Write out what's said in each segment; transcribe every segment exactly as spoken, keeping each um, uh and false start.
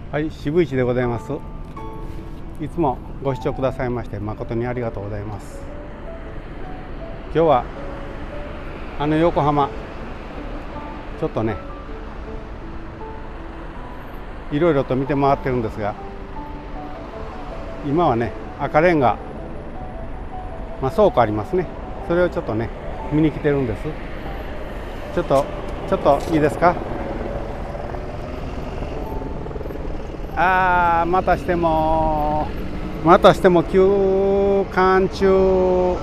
はい、渋市でございます。いつもご視聴くださいまして誠にありがとうございます。今日はあの横浜ちょっとねいろいろと見て回ってるんですが、今はね赤レンガ、まあ、倉庫ありますね。それをちょっとね見に来てるんです。ちょっとちょっといいですか。あーまたしてもまたしても休館中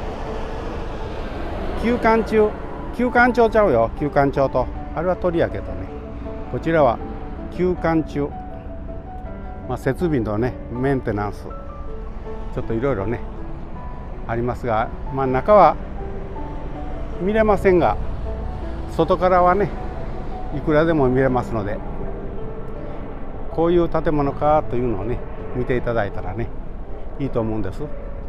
休館中休館長ちゃうよ。休館長とあれは鳥やけどね、こちらは休館中、まあ、設備のねメンテナンスちょっといろいろねありますが、まあ、中は見れませんが外からはねいくらでも見れますので、こういう建物かというのをね見ていただいたらねいいと思うんです。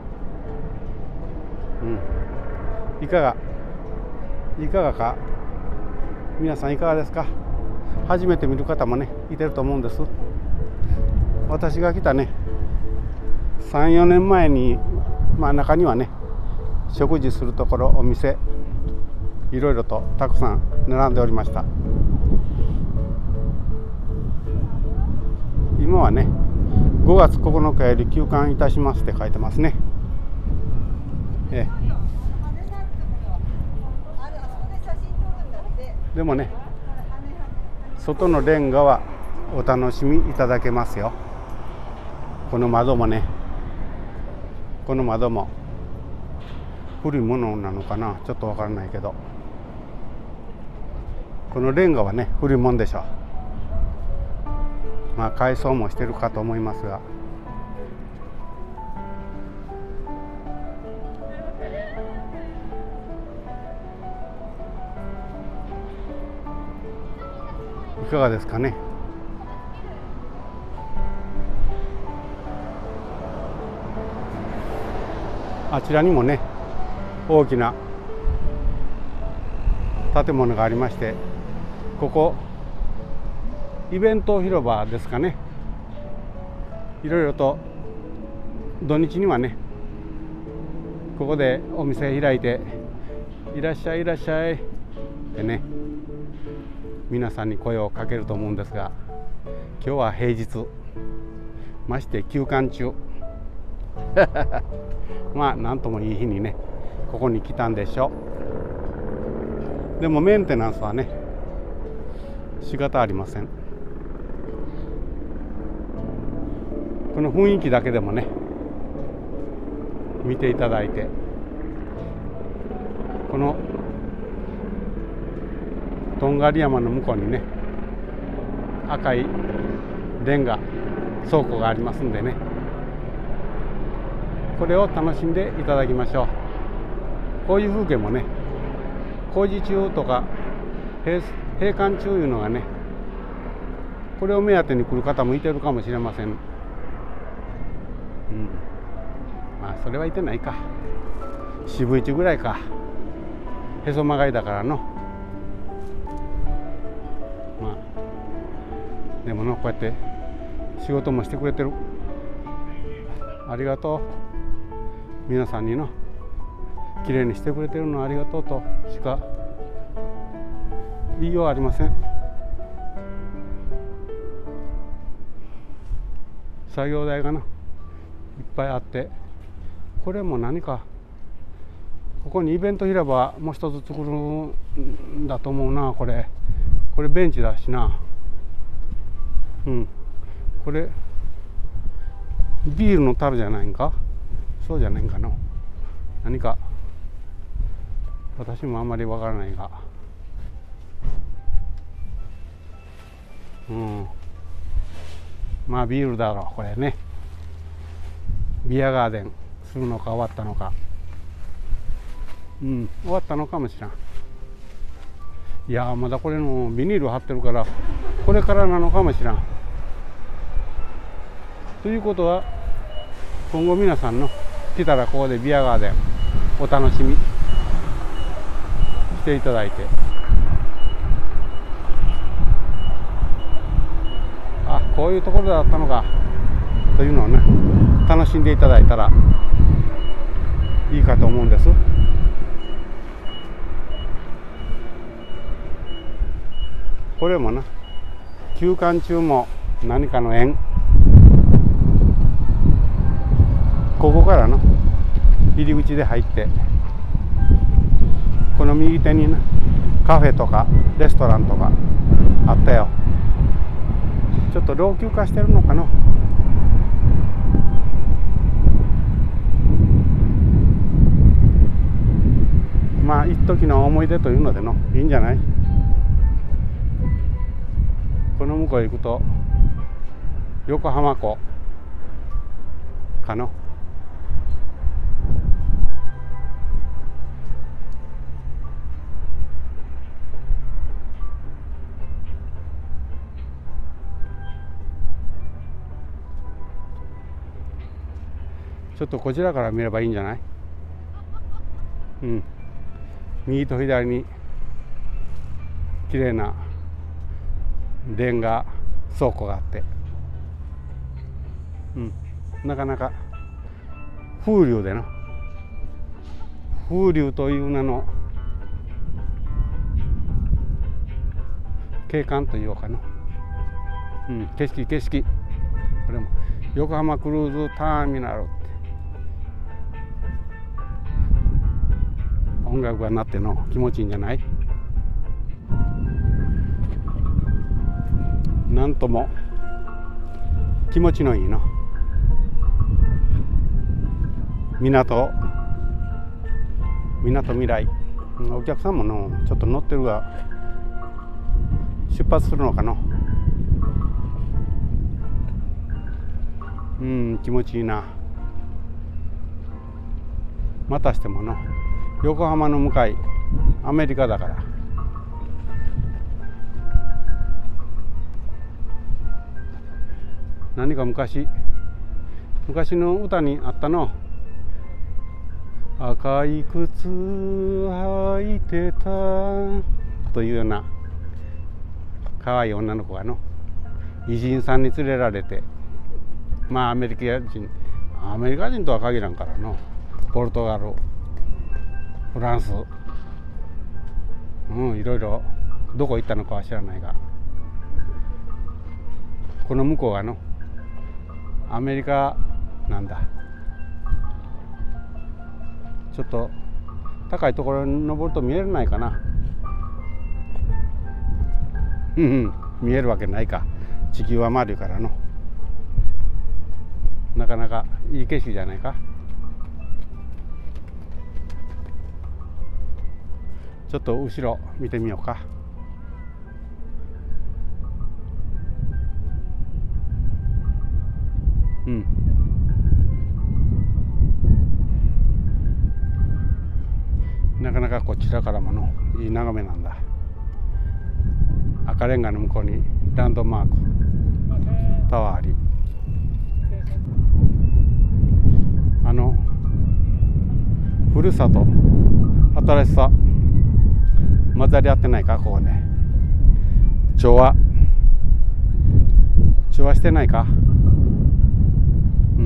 うん、いかがいかがか皆さんいかがですか。初めて見る方もねいてると思うんです。私が来たねさん、よねんまえに、まあ、中にはね食事するところお店いろいろとたくさん並んでおりました。今はねごがつここのかより休館いたしますって書いてますね。ええ、でもね外のレンガはお楽しみいただけますよ。この窓もねこの窓も古いものなのかなちょっとわからないけど、このレンガはね古いもんでしょう。まあ改装もしてるかと思いますが、いかがですかね。あちらにもね大きな建物がありまして、ここイベント広場ですかね。いろいろと土日にはねここでお店開いていらっしゃいいらっしゃいってね皆さんに声をかけると思うんですが、今日は平日まして休館中まあなんともいい日にねここに来たんでしょう。でもメンテナンスはね仕方ありません。この雰囲気だけでもね見ていただいて、このとんがり山の向こうにね赤いレンガ倉庫がありますんでね、これを楽しんでいただきましょう。こういう風景もね工事中とか 閉, 閉館中いうのがねこれを目当てに来る方もいてるかもしれません。うん、まあそれはいてないか、渋市ぐらいか、へそ曲がりだからの。まあでものこうやって仕事もしてくれてる、ありがとう。皆さんにのきれいにしてくれてるのはありがとうとしか言いようありません。作業台がないっぱいあって、これも何かここにイベント広場もう一つ作るんだと思うな。これこれベンチだしな。うん、これビールの樽じゃないんか、そうじゃないんかな。何か私もあんまりわからないが、うん、まあビールだろうこれね。ビアガーデンするのか終わったのか、うん終わったのかもしれん。いやまだこれのビニール貼ってるからこれからなのかもしれん。ということは今後皆さんの来たらここでビアガーデンお楽しみしていただいて、あこういうところだったのかというのをね、楽しんでいただいたらいいかと思うんです。これもな、休館中も何かの縁、ここからの入り口で入って、この右手になカフェとかレストランとかあったよ。ちょっと老朽化してるのかな。まあ一時の思い出というのでのいいんじゃない。この向こうへ行くと横浜港かの。ちょっとこちらから見ればいいんじゃない。うん、右と左に綺麗なレンガ倉庫があって、うん、なかなか風流でな、風流という名の景観というかな、うん、景色景色。これも横浜クルーズターミナルって音楽が鳴っての気持ちいいんじゃない。なんとも気持ちのいいの港港未来。お客さんものちょっと乗ってるが出発するのかな。うん、気持ちいいな。またしてもの横浜の向かいアメリカだから、何か昔昔の歌にあったの。赤い靴履いてたというような可愛い女の子がの偉人さんに連れられて、まあアメリカ人アメリカ人とは限らんからの、ポルトガルフランス、うん、いろいろどこ行ったのかは知らないが、この向こうがのアメリカなんだ。ちょっと高いところに登ると見えないかな。うんうん、見えるわけないか、地球は丸いからの。なかなかいい景色じゃないか。ちょっと後ろ見てみようか。うん、なかなかこちらからものいい眺めなんだ。赤レンガの向こうにランドマークタワーあり、あの古さと新しさ混ざり合ってないか、ここね。調和調和してないか。うん、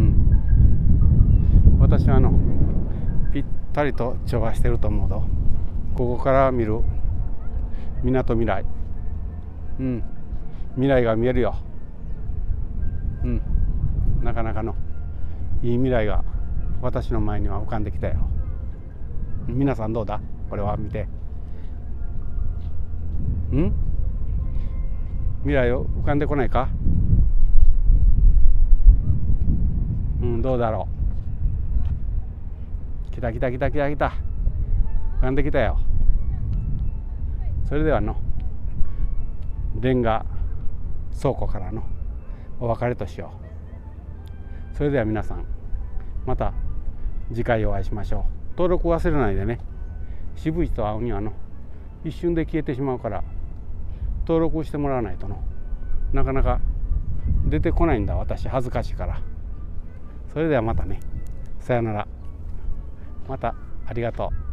私はあのぴったりと調和してると思うと、ここから見る港未来、うん、未来が見えるよ。うん、なかなかのいい未来が私の前には浮かんできたよ。皆さんどうだ、これは見て。ん未来を浮かんでこないか。うん、どうだろう。来た来た来た来た来た、浮かんできたよ。それではのレンガ倉庫からのお別れとしよう。それでは皆さん、また次回お会いしましょう。登録忘れないでね。渋い人会うにはの一瞬で消えてしまうから、登録してもらわないとのなかなか出てこないんだ、私恥ずかしいから。それではまたね、さよなら。またありがとう。